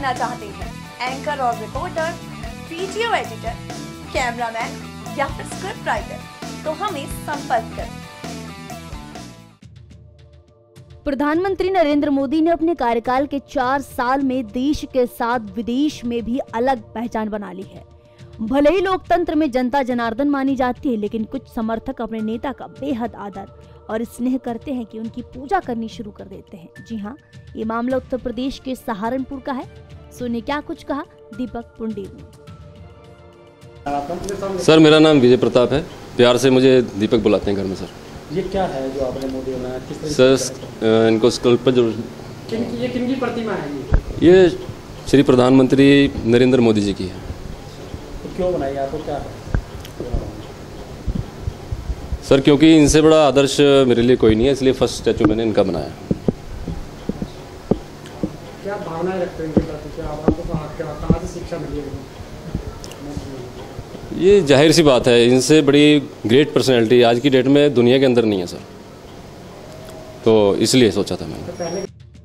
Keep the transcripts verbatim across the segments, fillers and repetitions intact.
बनना चाहते हैं, एंकर और रिपोर्टर, वीडियो एडिटर, कैमरामैन या फिर स्क्रिप्ट राइटर, तो हमें संपर्क करें। प्रधानमंत्री नरेंद्र मोदी ने अपने कार्यकाल के चार साल में देश के साथ विदेश में भी अलग पहचान बना ली है। भले ही लोकतंत्र में जनता जनार्दन मानी जाती है, लेकिन कुछ समर्थक अपने नेता का बेहद आदर और स्नेह करते हैं कि उनकी पूजा करनी शुरू कर देते हैं। जी हाँ, ये मामला उत्तर प्रदेश के सहारनपुर का है। सुनिए क्या कुछ कहा दीपक पुंडीर ने। सर, मेरा नाम विजय प्रताप है, प्यार से मुझे दीपक बुलाते हैं घर में। सर, ये क्या है जो आपने मोदी बनाया, किस तरह? सर, इनको स्कल्प जो किन ये किन की प्रतिमा है? ये ये श्री प्रधानमंत्री नरेंद्र मोदी जी की है। तो क्यों बनाई आपको, क्या है? सर, क्योंकि इनसे बड़ा आदर्श मेरे लिए कोई नहीं है, इसलिए फर्स्ट स्टैचू मैंने इनका बनाया। क्या भावनाएं रखते हैं इनके प्रति? क्या आपको कहाँ से शिक्षा मिली है? ये जाहिर सी बात है, इनसे बड़ी ग्रेट पर्सनैलिटी आज की डेट में दुनिया के अंदर नहीं है सर, तो इसलिए सोचा था मैंने।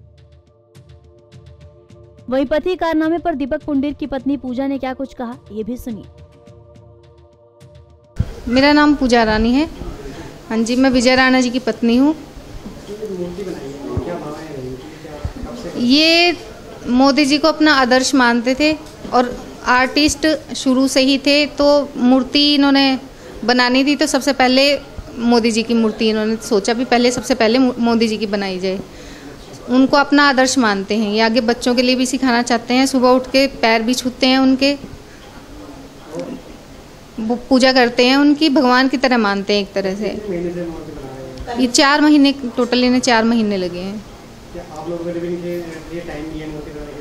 वहीं पति कारनामे पर दीपक पुंडीर की पत्नी पूजा ने क्या कुछ कहा, ये भी सुनिए। मेरा नाम पूजा रानी है। हाँ जी, मैं विजय राणा जी की पत्नी हूँ। ये मोदी जी को अपना आदर्श मानते थे और आर्टिस्ट शुरू से ही थे, तो मूर्ति इन्होंने बनानी थी तो सबसे पहले मोदी जी की मूर्ति इन्होंने सोचा भी पहले सबसे पहले मोदी जी की बनाई जाए। उनको अपना आदर्श मानते हैं, ये आगे बच्चों के लिए भी सिखाना चाहते हैं। सुबह उठ के पैर भी छूते हैं उनके, वो पूजा करते हैं, उनकी भगवान की तरह मानते हैं एक तरह से। ये चार महीने टोटल, इन्हें चार महीने लगे हैं। आप लोगों के लिए टाइम नहीं है मूर्ति बनाने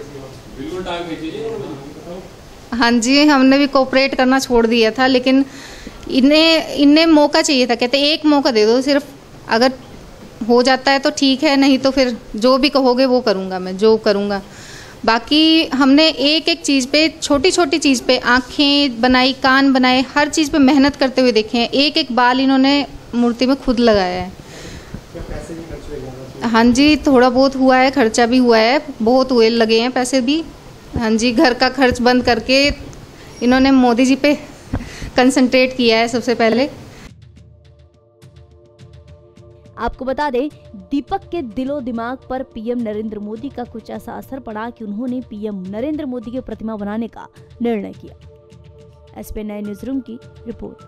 के? हाँ जी, हमने भी कोऑपरेट करना छोड़ दिया था, लेकिन इन्हें इन्हें मौका चाहिए था। कहते एक मौका दे दो सिर्फ, अगर हो जाता है तो ठीक है, नहीं तो फिर जो भी कहोगे वो करूँगा, मैं जो करूँगा। बाकी हमने एक एक चीज़ पे, छोटी छोटी चीज़ पे आँखें बनाई, कान बनाए, हर चीज़ पे मेहनत करते हुए देखे हैं। एक एक बाल इन्होंने मूर्ति में खुद लगाया है। हाँ जी, थोड़ा बहुत हुआ है, खर्चा भी हुआ है, बहुत हुए लगे हैं पैसे भी। हाँ जी, घर का खर्च बंद करके इन्होंने मोदी जी पे कंसंट्रेट किया है सबसे पहले। आपको बता दें, दीपक के दिलो दिमाग पर पीएम नरेंद्र मोदी का कुछ ऐसा असर पड़ा कि उन्होंने पीएम नरेंद्र मोदी की प्रतिमा बनाने का निर्णय किया। एसपी नाइन न्यूज रूम की report.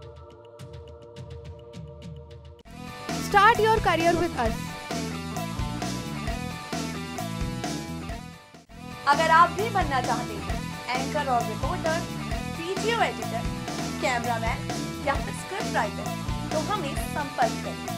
Start your career with us. अगर आप भी बनना चाहते हैं एंकर और रिपोर्टर, वीडियो एडिटर, कैमरामैन या फिर स्क्रिप्ट राइटर, तो हमें संपर्क करें।